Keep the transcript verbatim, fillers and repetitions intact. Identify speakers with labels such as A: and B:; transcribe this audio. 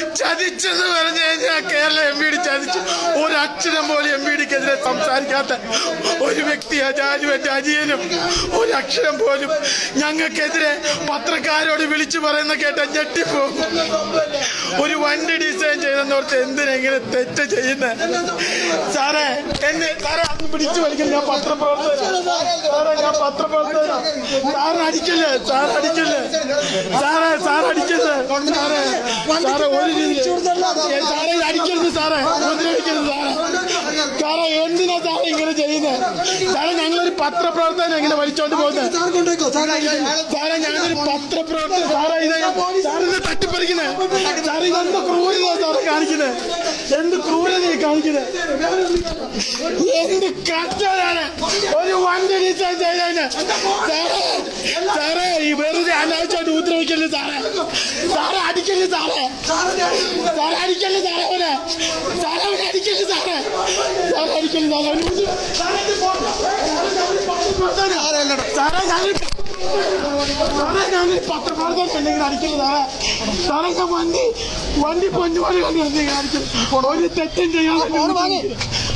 A: ചതിച്ചെന്ന് പറഞ്ഞു കഴിഞ്ഞാൽ Kerala M P D ചതിച്ചു. ഒരക്ഷരം പോലും എം പി ഡിക്കെതിരെ സംസാരിക്കാത്ത ഒരു വ്യക്തി അജാനും എന്റെ അജിയനും ഒരക്ഷരം പോലും ഞങ്ങൾക്കെതിരെ പത്രക്കാരോട് വിളിച്ചു പറയുന്ന കേട്ട ഞെട്ടിപ്പോകും. ഒരു വണ്ടി ഡിസൈൻ ചെയ്തെന്നോർത്ത് എന്തിനെങ്ങനെ തെറ്റ് ചെയ്യുന്നത് സാറേ? എന്നെ സാറേ അന്ന് പിടിച്ചു വലിക്കൽ. ഞാൻ പത്രപ്രവർത്തകനാണ് സാറേ, ഞാൻ പത്രപ്രവർത്തകനാണ്. സാറ് അടിക്കല്ലേ, സാർ അടിക്കല്ലേ സാറേ, സാർ അടിക്കല്ലേ സാറേ, സാറേ ഒരു രീതി സാറേ അടിക്കരുത് സാറേ, ഉപദ്രവിക്കരുത് സാറേ. സാറേ എന്തിനാ സാറേ ഇങ്ങനെ ചെയ്യുന്നത്? സാറേ ഞങ്ങളൊരു പത്രപ്രവർത്തകനെ എങ്ങനെ വലിച്ചോണ്ട് പോകുന്നത് സാറേ? ഞങ്ങളൊരു പത്രപ്രവർത്തകൻ സാറേ, ഇത് സാറിനെ തട്ടിപ്പറിക്കുന്നത് സാറേ. ഇതെന്ത് ക്രൂരത സാറേ കാണിക്കുന്നത്? എന്ത് ക്രൂരതയെ കാണിക്കുന്നത്? എന്ത് കഷ്ടമാണ് ഒരു വണ്ടി ഡിസൈൻ ചെയ്തതിന് സാറേ. സാറേ ഈ വെറുതെ അനാവശ്യമായിട്ട് ഉപദ്രവിക്കല്ലേ സാറേ. സാറേ അടിക്കല്ലേ സാറേ, സാറേ അടിക്കല്ലേ സാറേ, അവനെ സാറേ അവനെ അടിക്കല്ലേ സാറേ, സാറേ അടിക്കല്ലേ സാറേ. സാറേ ഞങ്ങൾ സാറേ ഞങ്ങൾ പത്രപ്രവർത്തകർ എന്തെങ്കിലും അടിക്കല്ലേ സാറേ. സാറേ ഞാൻ വണ്ടി വണ്ടി പൊന്നുപോലെ കണ്ടു എന്തെങ്കിലും അടിക്കല്. ഒരു തെറ്റും ചെയ്യാൻ